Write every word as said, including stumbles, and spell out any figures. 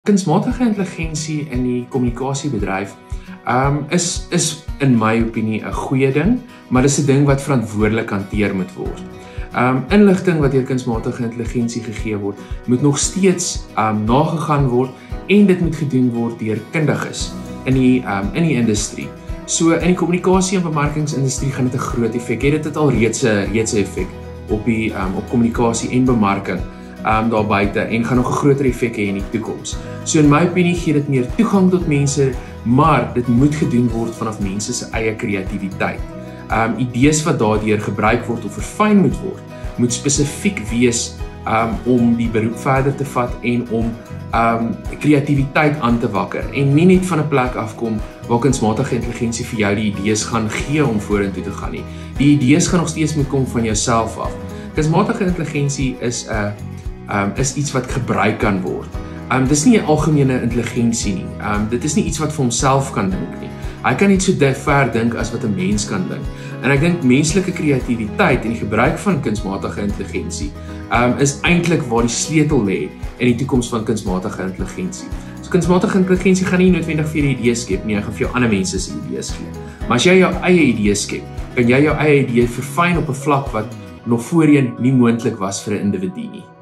Kunsmatige intelligensie in die kommunikasiebedryf um, is, is in my opinie 'n goeie ding, maar dis 'n ding wat verantwoordelik hanteer moet word. Um, inligting wat deur kunsmatige intelligensie gegee word, moet nog steeds um, nagegaan word en dit moet gedoen word deur kundiges in die, um, in die industrie. So in die kommunikasie en bemarkingsindustrie gaan dit 'n groot effek hê. Dit het al reeds 'n reeds 'n effek op die um, op kommunikasie en bemarking um, daar buite en gaan nog 'n groter effek hê in die toekoms. So in my opinie gee dit meer toegang tot mense, maar dit moet gedoen word vanaf mense se eie kreatiwiteit. Um, idees wat daardeur gebruik word of verfyn moet word, moet spesifiek wees um, om die beroep verder te vat en om um, kreatiwiteit aan te wakker en nie net van 'n plek afkom waar kunsmatige intelligensie vir jou die idees gaan gee om vorentoe te gaan nie. Die idees gaan nog steeds moet kom van jouself af. Kunsmatige intelligensie is 'n uh, um, is iets wat gebruik kan word. Um, dis nie 'n algemene intelligensie nie. Um, dit is nie iets wat vir homself kan dink nie. Hy kan nie so ver dink as wat 'n mens kan dink. En ek dink menslike kreatiwiteit en die gebruik van kunsmatige intelligensie um, is eintlik waar die sleutel lê in die toekoms van kunsmatige intelligensie. So kunsmatige intelligensie gaan nie noodwendig vir jou idees skep nie, hy gaan vir jou ander mense se idees gee. Maar as jy jou eie idees skep, kan jy jou eie idee verfyn op 'n vlak wat nog voorheen nie moontlik was vir 'n individu nie.